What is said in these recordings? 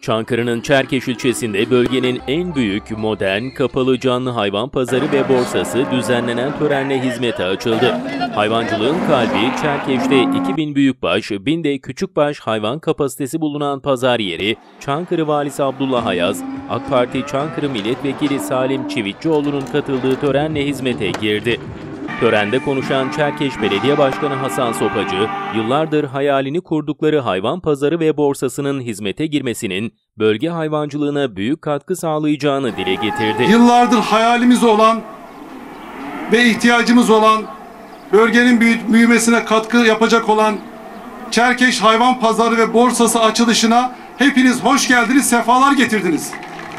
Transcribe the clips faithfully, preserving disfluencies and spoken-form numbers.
Çankırı'nın Çerkeş ilçesinde bölgenin en büyük, modern, kapalı canlı hayvan pazarı ve borsası düzenlenen törenle hizmete açıldı. Hayvancılığın kalbi Çerkeş'te iki bin büyükbaş, bin de küçükbaş hayvan kapasitesi bulunan pazar yeri, Çankırı Valisi Abdullah Ayaz, AK Parti Çankırı Milletvekili Salim Çivitçioğlu'nun katıldığı törenle hizmete girdi. Törende konuşan Çerkeş Belediye Başkanı Hasan Sopacı, yıllardır hayalini kurdukları hayvan pazarı ve borsasının hizmete girmesinin bölge hayvancılığına büyük katkı sağlayacağını dile getirdi. Yıllardır hayalimiz olan ve ihtiyacımız olan, bölgenin büyümesine katkı yapacak olan Çerkeş Hayvan Pazarı ve Borsası açılışına hepiniz hoş geldiniz, sefalar getirdiniz.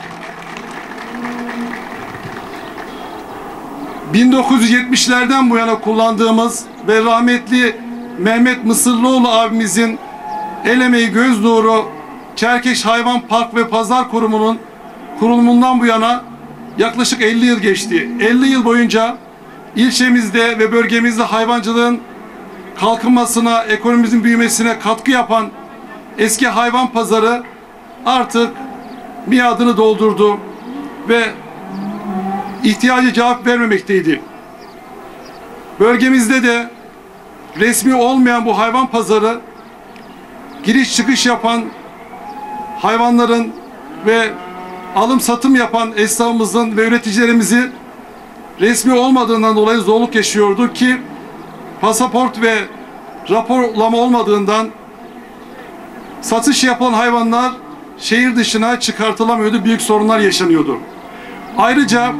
bin dokuz yüz yetmişlerden bu yana kullandığımız ve rahmetli Mehmet Mısırlıoğlu abimizin el emeği göz nuru Çerkeş Hayvan Park ve Pazar Kurumu'nun kurulumundan bu yana yaklaşık elli yıl geçti. elli yıl boyunca ilçemizde ve bölgemizde hayvancılığın kalkınmasına, ekonomimizin büyümesine katkı yapan eski hayvan pazarı artık miadını doldurdu ve ihtiyacı cevap vermemekteydi. Bölgemizde de resmi olmayan bu hayvan pazarı giriş çıkış yapan hayvanların ve alım satım yapan esnafımızın ve üreticilerimizi resmi olmadığından dolayı zorluk yaşıyordu ki pasaport ve raporlama olmadığından satış yapılan hayvanlar şehir dışına çıkartılamıyordu. Büyük sorunlar yaşanıyordu. Ayrıca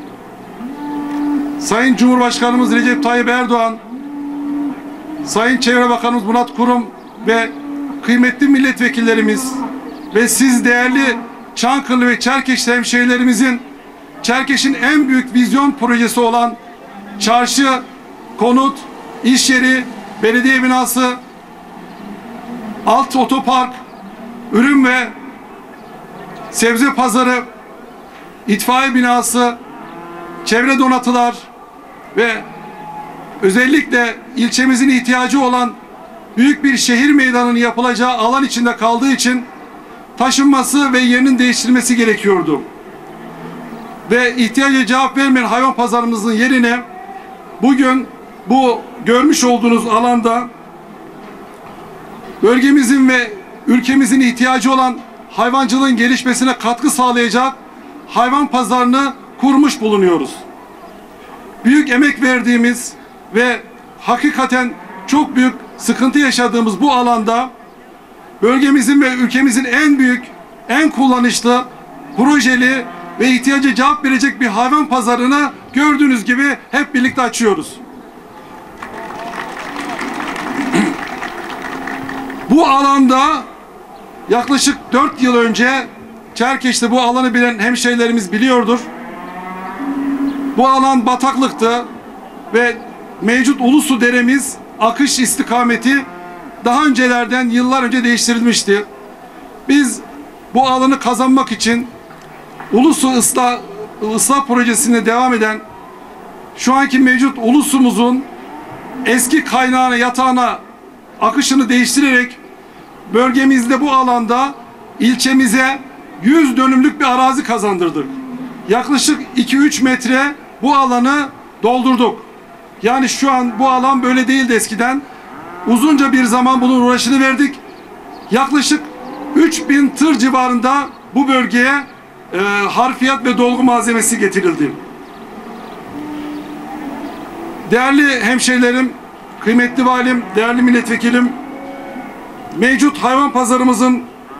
Sayın Cumhurbaşkanımız Recep Tayyip Erdoğan, Sayın Çevre Bakanımız Murat Kurum ve kıymetli milletvekillerimiz ve siz değerli Çankırı ve Çerkeş hemşehrilerimizin Çerkeş'in en büyük vizyon projesi olan çarşı, konut, iş yeri, belediye binası, alt otopark, ürün ve sebze pazarı, itfaiye binası, çevre donatılar ve özellikle ilçemizin ihtiyacı olan büyük bir şehir meydanının yapılacağı alan içinde kaldığı için taşınması ve yerinin değiştirilmesi gerekiyordu. Ve ihtiyaca cevap vermeyen hayvan pazarımızın yerine bugün bu görmüş olduğunuz alanda bölgemizin ve ülkemizin ihtiyacı olan hayvancılığın gelişmesine katkı sağlayacak hayvan pazarını kurmuş bulunuyoruz. Büyük emek verdiğimiz ve hakikaten çok büyük sıkıntı yaşadığımız bu alanda bölgemizin ve ülkemizin en büyük, en kullanışlı, projeli ve ihtiyaca cevap verecek bir hayvan pazarını gördüğünüz gibi hep birlikte açıyoruz. Bu alanda yaklaşık dört yıl önce Çerkeş'te bu alanı bilen hemşehrilerimiz biliyordur. Bu alan bataklıktı ve mevcut Ulusu deremiz akış istikameti daha öncelerden yıllar önce değiştirilmişti. Biz bu alanı kazanmak için Ulusu ıslah, ıslah projesine devam eden şu anki mevcut Ulusumuzun eski kaynağına, yatağına akışını değiştirerek bölgemizde bu alanda ilçemize yüz dönümlük bir arazi kazandırdık. Yaklaşık iki üç metre bu alanı doldurduk. Yani şu an bu alan böyle değildi eskiden. Uzunca bir zaman bunun uğraşını verdik. Yaklaşık üç bin tır civarında bu bölgeye e, harfiyat ve dolgu malzemesi getirildi. Değerli hemşehrilerim, kıymetli valim, değerli milletvekilim, mevcut hayvan pazarımızın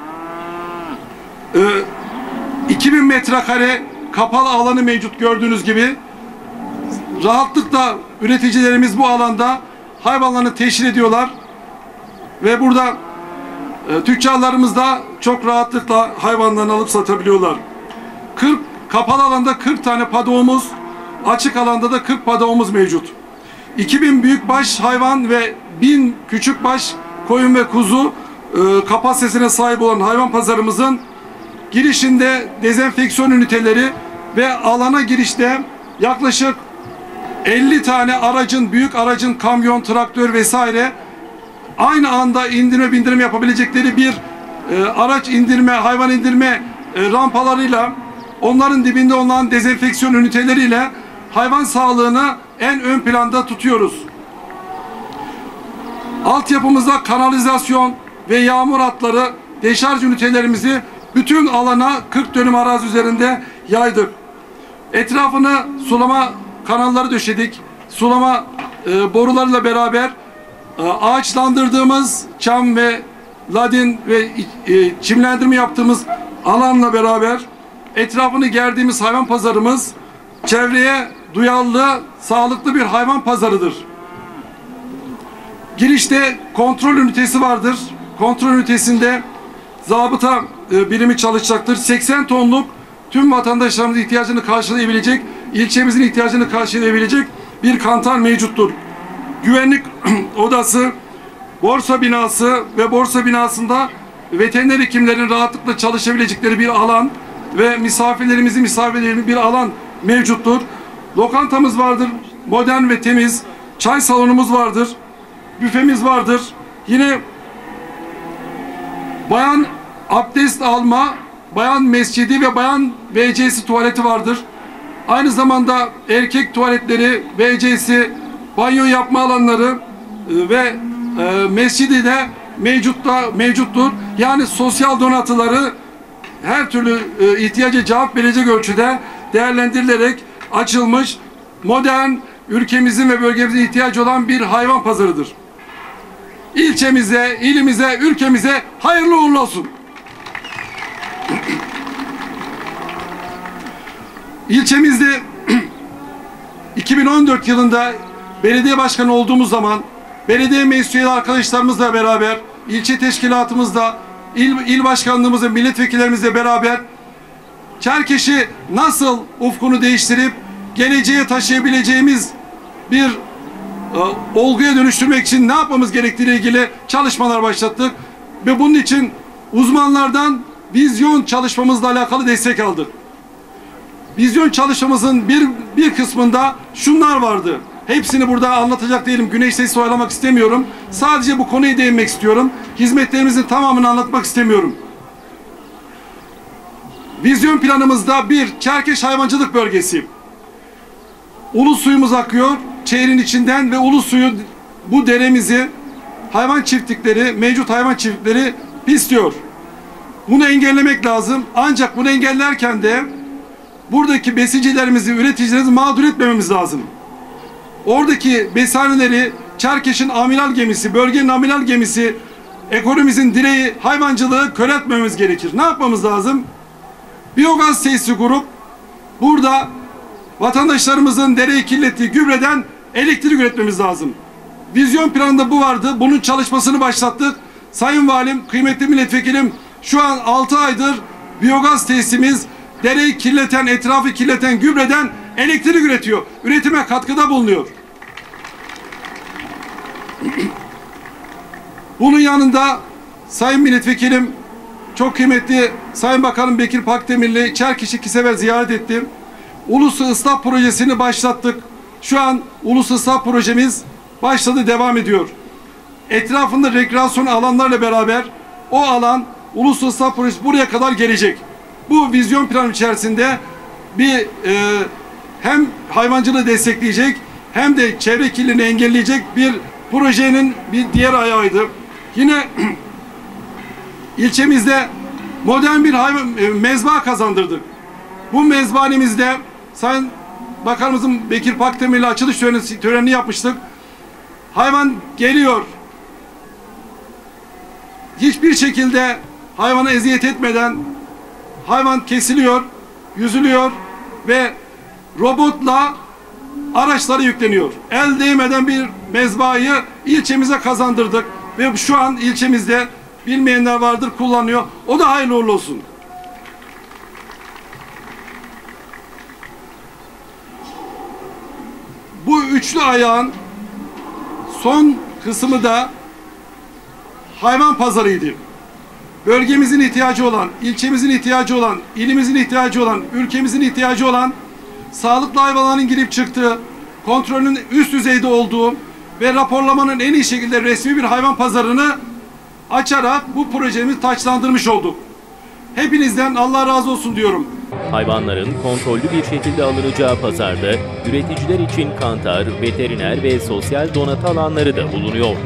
e, iki bin metrekare kapalı alanı mevcut gördüğünüz gibi. Rahatlıkla üreticilerimiz bu alanda hayvanlarını teşhir ediyorlar ve burada e, tüccarlarımız da çok rahatlıkla hayvanlarını alıp satabiliyorlar. kırk kapalı alanda kırk tane padoğumuz, açık alanda da kırk padoğumuz mevcut. iki bin büyükbaş hayvan ve bin küçükbaş koyun ve kuzu e, kapasitesine sahip olan hayvan pazarımızın girişinde dezenfeksiyon üniteleri ve alana girişte yaklaşık elli tane aracın, büyük aracın, kamyon, traktör vesaire aynı anda indirme bindirim yapabilecekleri bir e, araç indirme, hayvan indirme e, rampalarıyla, onların dibinde olan dezenfeksiyon üniteleriyle hayvan sağlığını en ön planda tutuyoruz. Altyapımızda kanalizasyon ve yağmur hatları, deşarj ünitelerimizi bütün alana kırk dönüm arazi üzerinde yaydık. Etrafını sulama kanalları döşedik. Sulama e, borularıyla beraber e, ağaçlandırdığımız çam ve ladin ve e, çimlendirme yaptığımız alanla beraber etrafını gerdiğimiz hayvan pazarımız çevreye duyarlı, sağlıklı bir hayvan pazarıdır. Girişte kontrol ünitesi vardır. Kontrol ünitesinde zabıta e, birimi çalışacaktır. seksen tonluk tüm vatandaşlarımızın ihtiyacını karşılayabilecek, ilçemizin ihtiyacını karşılayabilecek bir kantar mevcuttur. Güvenlik odası, borsa binası ve borsa binasında veteriner hekimlerin rahatlıkla çalışabilecekleri bir alan ve misafirlerimizin misafirlerinin bir alan mevcuttur. Lokantamız vardır, modern ve temiz. Çay salonumuz vardır, büfemiz vardır. Yine bayan abdest alma, bayan mescidi ve bayan V C'si tuvaleti vardır. Aynı zamanda erkek tuvaletleri, V C'si, banyo yapma alanları ve e, mescidi de mevcutta mevcuttur. Yani sosyal donatıları her türlü e, ihtiyaca cevap verecek ölçüde değerlendirilerek açılmış, modern, ülkemizin ve bölgemizin ihtiyacı olan bir hayvan pazarıdır. İlçemize, ilimize, ülkemize hayırlı uğurlu olsun. İlçemizde iki bin on dört yılında belediye başkanı olduğumuz zaman belediye meclis üyeli arkadaşlarımızla beraber, ilçe teşkilatımızla, il, il başkanlığımızla, milletvekillerimizle beraber Çerkeş'i nasıl ufkunu değiştirip geleceğe taşıyabileceğimiz bir e, olguya dönüştürmek için ne yapmamız gerektiğiyle ilgili çalışmalar başlattık. Ve bunun için uzmanlardan vizyon çalışmamızla alakalı destek aldık. Vizyon çalışmamızın bir, bir kısmında şunlar vardı. Hepsini burada anlatacak değilim. Güneş sesi oyalamak istemiyorum. Sadece bu konuya değinmek istiyorum. Hizmetlerimizin tamamını anlatmak istemiyorum. Vizyon planımızda bir, Çerkeş hayvancılık bölgesi. Ulu suyumuz akıyor çeyrin içinden ve ulu suyu, bu deremizi hayvan çiftlikleri, mevcut hayvan çiftlikleri pisliyor. Bunu engellemek lazım. Ancak bunu engellerken de buradaki besicilerimizi, üreticilerimizi mağdur etmememiz lazım. Oradaki besaneleri, Çerkeş'in amiral gemisi, bölgenin amiral gemisi, ekonomimizin direği, hayvancılığı köreltmememiz gerekir. Ne yapmamız lazım? Biyogaz tesisi kurup burada vatandaşlarımızın dereyi kirlettiği gübreden elektrik üretmemiz lazım. Vizyon planında bu vardı. Bunun çalışmasını başlattık. Sayın Valim, kıymetli milletvekilim, şu an altı aydır biyogaz tesisimiz dereyi kirleten, etrafı kirleten gübreden elektrik üretiyor. Üretime katkıda bulunuyor. Bunun yanında Sayın Milletvekilim, çok kıymetli Sayın Bakanım Bekir Pakdemirli, Çerkeş'i iki sefer ziyaret ettim. Ulus Islah Projesi'ni başlattık. Şu an Ulus Islah Projemiz başladı, devam ediyor. Etrafında rekreasyon alanlarla beraber o alan Ulus Islah Projesi buraya kadar gelecek. Bu vizyon planı içerisinde bir e, hem hayvancılığı destekleyecek hem de çevre kirliliğini engelleyecek bir projenin bir diğer ayağıydı. Yine ilçemizde modern bir hayvan e, mezba kazandırdık. Bu mezbanemizde Sayın Bakanımızın Bekir Pakdemir'le açılış töreni, törenini yapmıştık. Hayvan geliyor. Hiçbir şekilde hayvana eziyet etmeden hayvan kesiliyor, yüzülüyor ve robotla araçları yükleniyor. El değmeden bir mezbayı ilçemize kazandırdık ve şu an ilçemizde bilmeyenler vardır, kullanıyor. O da hayırlı uğurlu olsun. Bu üçlü ayağın son kısmı da hayvan pazarıydı. Bölgemizin ihtiyacı olan, ilçemizin ihtiyacı olan, ilimizin ihtiyacı olan, ülkemizin ihtiyacı olan sağlıklı hayvanların girip çıktığı, kontrolün üst düzeyde olduğu ve raporlamanın en iyi şekilde resmi bir hayvan pazarını açarak bu projemizi taçlandırmış olduk. Hepinizden Allah razı olsun diyorum. Hayvanların kontrollü bir şekilde alınacağı pazarda üreticiler için kantar, veteriner ve sosyal donatı alanları da bulunuyor.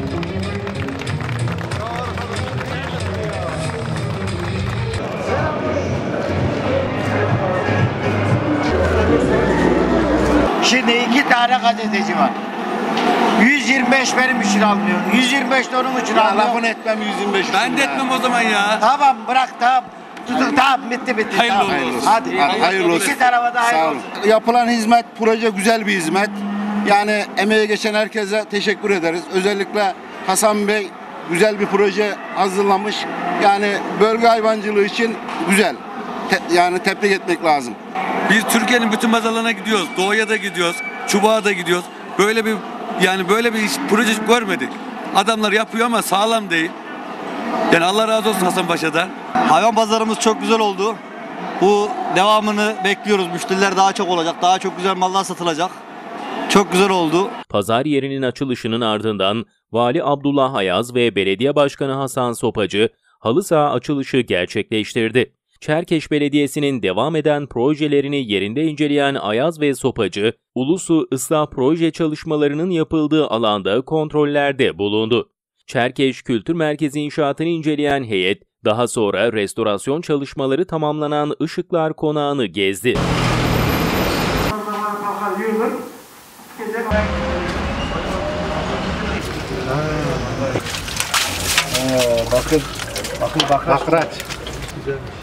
Şimdi iki tane gazeteci var. yüz yirmi beş benim için almıyor. yüz yirmi beş de onun için almıyor. Lafını etmem yüz yirmi beş. Ben de etmem o zaman ya. Tamam bırak tamam. Tutun tamam bitti bitti. Hayırlı tamam. olsun. Hadi. Hadi, hayırlı olsun. İki tarafa da Sağ hayırlı olun. olsun. Yapılan hizmet, proje güzel bir hizmet. Yani emeğe geçen herkese teşekkür ederiz. Özellikle Hasan Bey güzel bir proje hazırlamış. Yani bölge hayvancılığı için güzel. Te- yani tebrik etmek lazım. Biz Türkiye'nin bütün pazarlarına gidiyoruz. Doğuya da gidiyoruz. Çubuğa da gidiyoruz. Böyle bir yani böyle bir iş, proje görmedik. Adamlar yapıyor ama sağlam değil. Yani Allah razı olsun Hasan Paşa'dan. Hayvan pazarımız çok güzel oldu. Bu devamını bekliyoruz. Müşteriler daha çok olacak. Daha çok güzel mallar satılacak. Çok güzel oldu. Pazar yerinin açılışının ardından Vali Abdullah Ayaz ve Belediye Başkanı Hasan Sopacı halı saha açılışı gerçekleştirdi. Çerkeş Belediyesi'nin devam eden projelerini yerinde inceleyen Ayaz ve Sopacı, Ulusu ıslah proje çalışmalarının yapıldığı alanda kontrollerde bulundu. Çerkeş Kültür Merkezi inşaatını inceleyen heyet, daha sonra restorasyon çalışmaları tamamlanan Işıklar Konağı'nı gezdi. Bakın, bakın, bakın. Bakraç. Güzelmiş.